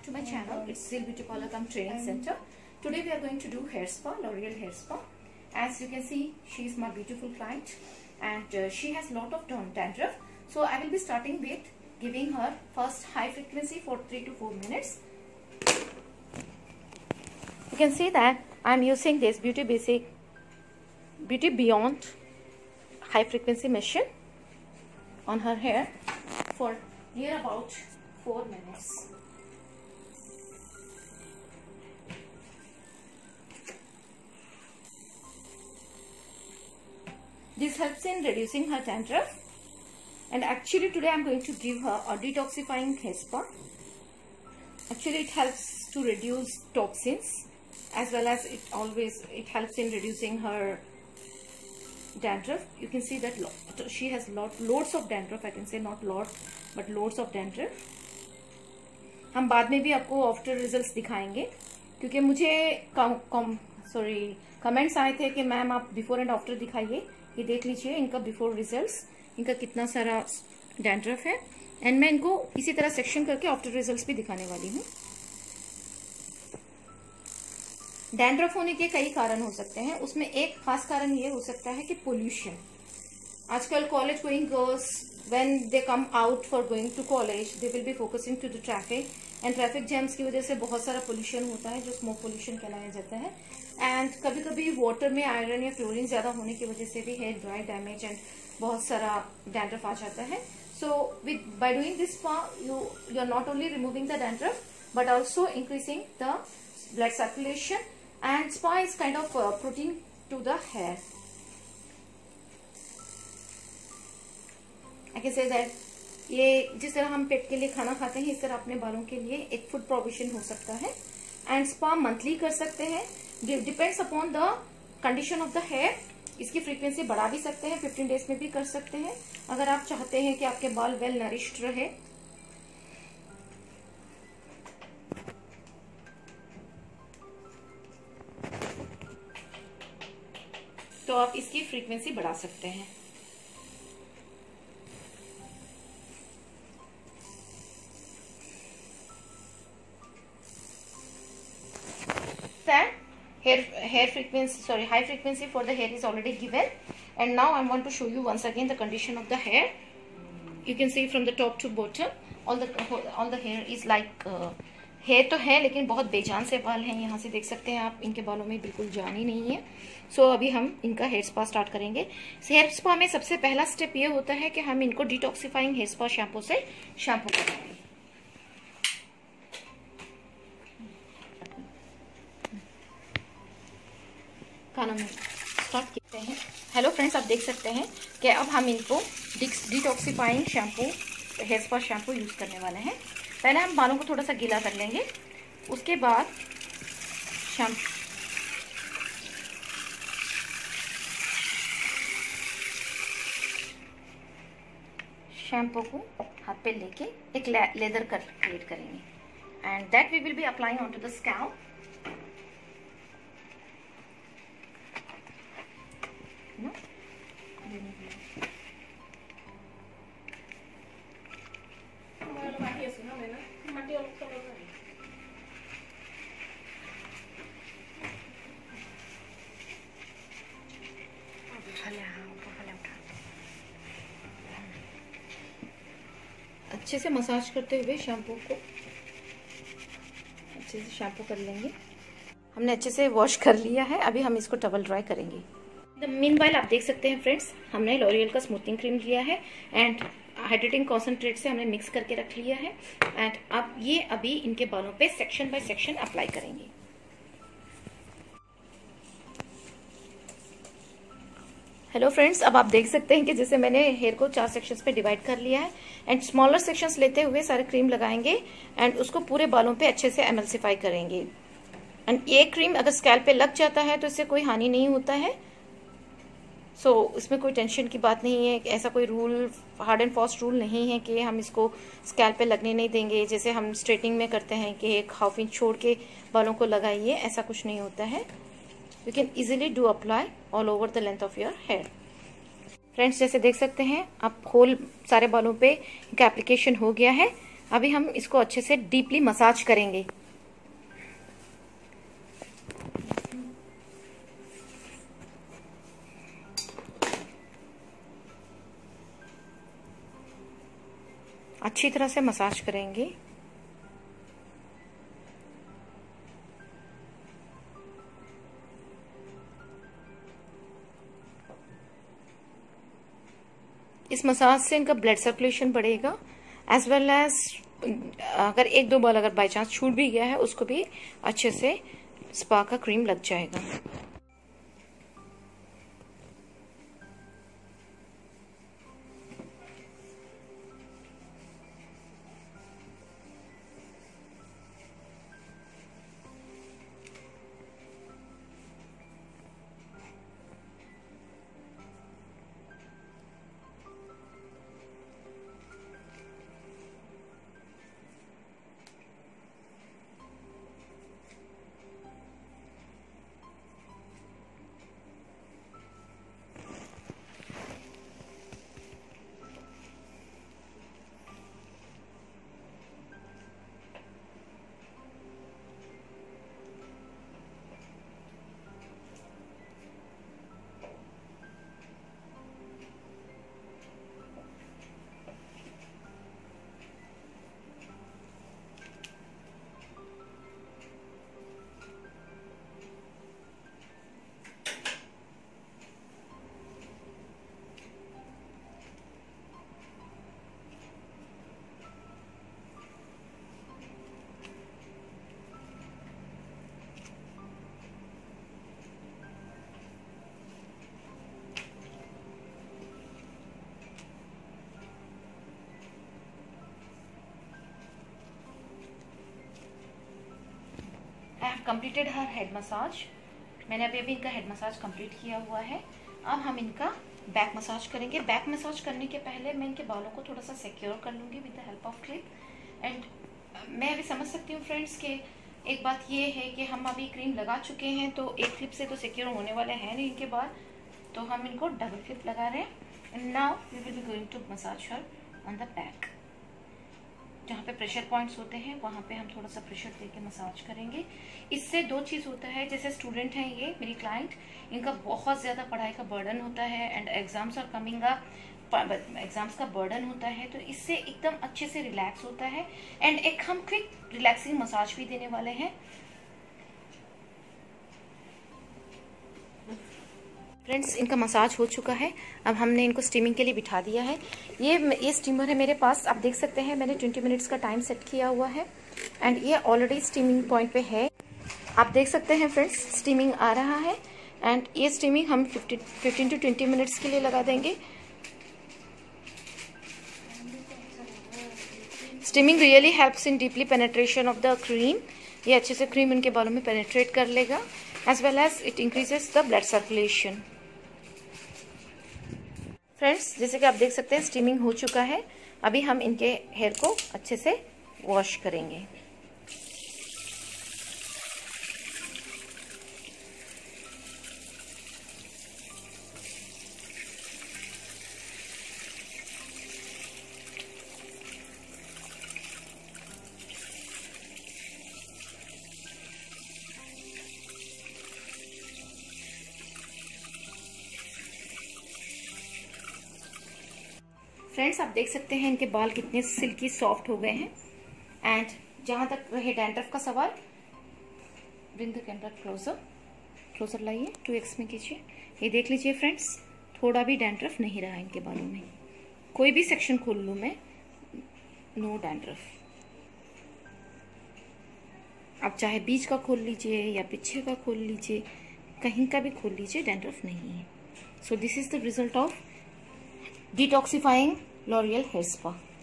to my channel. It's Zeal Beauty Parlour cum Training Center. Today we are going to do hair spa, L'Oreal hair spa. As you can see, she is my beautiful client and she has lot of dandruff. So I will be starting with giving her first high frequency for 3 to 4 minutes. You can see that I am using this Beauty Beyond high frequency machine on her hair for near about 4 minutes. This helps in reducing her dandruff, and actually today I am going to give her a detoxifying hair spa. Actually it helps to reduce toxins as well as it helps in reducing her dandruff. You can see that she has loads of dandruff. I can say not lot but loads of dandruff. हम बाद में भी आपको after results दिखाएंगे, क्योंकि मुझे comments आए थे कि मैम आप बिफोर एंड आफ्टर दिखाइए. ये देख लीजिए इनका बिफोर रिजल्ट्स, इनका कितना सारा डैंड्रफ है, एंड मैं इनको इसी तरह सेक्शन करके आफ्टर रिजल्ट्स भी दिखाने वाली हूँ. डैंड्रफ होने के कई कारण हो सकते हैं, उसमें एक खास कारण ये हो सकता है कि पोल्यूशन. आजकल college going girls when they come out for going to college they will be focusing to the traffic, and traffic jams की वजह से बहुत सारा पोल्यूशन होता है जो स्मोक पोल्यूशन कहलाया जाता है. एंड कभी कभी वाटर में आयरन या फ्लोरीन ज्यादा होने की वजह से भी हेयर ड्राई डैमेज एंड बहुत सारा डैंड्रफ आ जाता है. So by doing this spa you are not only removing the dandruff but also increasing the blood circulation, and spa is kind of protein to the hair. I can say that ये जिस तरह हम पेट के लिए खाना खाते हैं इस तरह अपने बालों के लिए एक फूड प्रोविजन हो सकता है. एंड स्पा मंथली कर सकते हैं, depends upon the condition of the hair. इसकी फ्रीक्वेंसी बढ़ा भी सकते हैं, 15 डेज में भी कर सकते हैं अगर आप चाहते हैं कि आपके बाल वेल नरिश्ड रहे. तो आप इसकी फ्रीक्वेंसी बढ़ा सकते हैं. Hair frequency, high frequency for the hair is already given, and now I want to show you once again the condition of the hair. You can see from the top to bottom all the hair is like hair तो है लेकिन बहुत बेजान से बाल हैं. यहाँ से देख सकते हैं आप, इनके बालों में बिल्कुल जान ही नहीं है. सो अभी हम इनका हेयर स्पा स्टार्ट करेंगे. हेयर स्पा में सबसे पहला स्टेप ये होता है कि हम इनको डिटॉक्सिफाइंग हेयर स्पा शैम्पू से शैम्पू करेंगे. खाना में स्टार्ट करते हैं. हेलो फ्रेंड्स, आप देख सकते हैं कि अब हम इनको detoxifying shampoo hair spa shampoo use करने वाले हैं. पहले हम बालों को थोड़ा सा गीला कर लेंगे, उसके बाद शैम्पू को हाथ पे लेके एक लेदर क्रिएट करेंगे, and that we will be applying on to the scalp. अच्छे से मसाज करते हुए शैम्पू को अच्छे से शैम्पू कर लेंगे. हमने अच्छे से वॉश कर लिया है, अभी हम इसको डबल ड्राई करेंगे. मीनवाइल आप देख सकते हैं फ्रेंड्स, हमने लॉरियल का स्मूथनिंग क्रीम लिया है एंड हाइड्रेटिंग कॉन्सेंट्रेट से हमने मिक्स करके रख लिया है, एंड अब ये अभी इनके बालों पे सेक्शन बाय सेक्शन अप्लाई करेंगे. हेलो फ्रेंड्स, अब आप देख सकते हैं कि जैसे मैंने हेयर को 4 सेक्शंस पे डिवाइड कर लिया है, एंड स्मॉलर सेक्शंस लेते हुए सारे क्रीम लगाएंगे एंड उसको पूरे बालों पे अच्छे से एमल्सिफाई करेंगे. एंड ये क्रीम अगर स्कैल्प पे लग जाता है तो इससे कोई हानि नहीं होता है. सो इसमें कोई टेंशन की बात नहीं है. ऐसा कोई rule, hard and fast rule नहीं है कि हम इसको स्कैल्प पे लगने नहीं देंगे, जैसे हम स्ट्रेटनिंग में करते हैं कि 1/2 इंच छोड़ के बालों को लगाइए. ऐसा कुछ नहीं होता है. You can easily do apply all over the length of your hair. Friends जैसे देख सकते हैं आप होल सारे बालों पे इनका एप्लीकेशन हो गया है. अभी हम इसको अच्छे से डीपली मसाज करेंगे। अच्छी तरह से मसाज करेंगे। इस मसाज से इनका ब्लड सर्कुलेशन बढ़ेगा, एज वेल एज अगर एक दो बाल अगर बाई चांस छूट भी गया है उसको भी अच्छे से स्पा का क्रीम लग जाएगा। I have completed her head massage. मैंने अभी इनका हेड मसाज कंप्लीट किया हुआ है। अब हम इनका बैक मसाज करेंगे। बैक मसाज करने के पहले मैं इनके बालों को थोड़ा सा सिक्योर कर लूँगी with the help of clip. And मैं अभी समझ सकती हूँ फ्रेंड्स कि एक बात ये है कि हम अभी क्रीम लगा चुके हैं तो एक क्लिप से तो सिक्योर होने वाले हैं नहीं इनके बाल, तो हम इनको डबल क्लिप लगा रहे हैं। And now we will be going to massage her on the back. जहाँ पे प्रेशर पॉइंट्स होते हैं वहाँ पे हम थोड़ा सा प्रेशर देके मसाज करेंगे। इससे दो चीज़ होता है, जैसे स्टूडेंट हैं ये मेरी क्लाइंट, इनका बहुत ज़्यादा पढ़ाई का बर्डन होता है एंड एग्जाम्स और कमिंग एग्जाम्स का बर्डन होता है, तो इससे एकदम अच्छे से रिलैक्स होता है। एंड एक हम क्विक रिलैक्सिंग मसाज भी देने वाले हैं। फ्रेंड्स इनका मसाज हो चुका है। अब हमने इनको स्टीमिंग के लिए बिठा दिया है। ये स्टीमर है मेरे पास, आप देख सकते हैं मैंने 20 मिनट्स का टाइम सेट किया हुआ है एंड ये ऑलरेडी स्टीमिंग पॉइंट पे है। आप देख सकते हैं फ्रेंड्स स्टीमिंग आ रहा है एंड ये स्टीमिंग हम 15 to 20 मिनट्स के लिए लगा देंगे। Steaming really helps in deeply penetration of the cream. ये अच्छे से क्रीम इनके बालों में पेनेट्रेट कर लेगा, as well as it increases the blood circulation. Friends जैसे कि आप देख सकते हैं स्टीमिंग हो चुका है। अभी हम इनके हेयर को अच्छे से वॉश करेंगे। फ्रेंड्स आप देख सकते हैं इनके बाल कितने सिल्की सॉफ्ट हो गए हैं। एंड जहां तक रहे डैंड्रफ का सवाल, ब्रिंग द कैमरा क्लोजर लाइए, 2x में कीजिए। ये देख लीजिए फ्रेंड्स, थोड़ा भी डैंड्रफ नहीं रहा इनके बालों में। कोई भी सेक्शन खोल लूं मैं, नो डैंड्रफ। आप चाहे बीच का खोल लीजिए या पीछे का खोल लीजिए, कहीं का भी खोल लीजिए, डैंड्रफ नहीं है। So this is the result of detoxifying L'Oréal hair spa.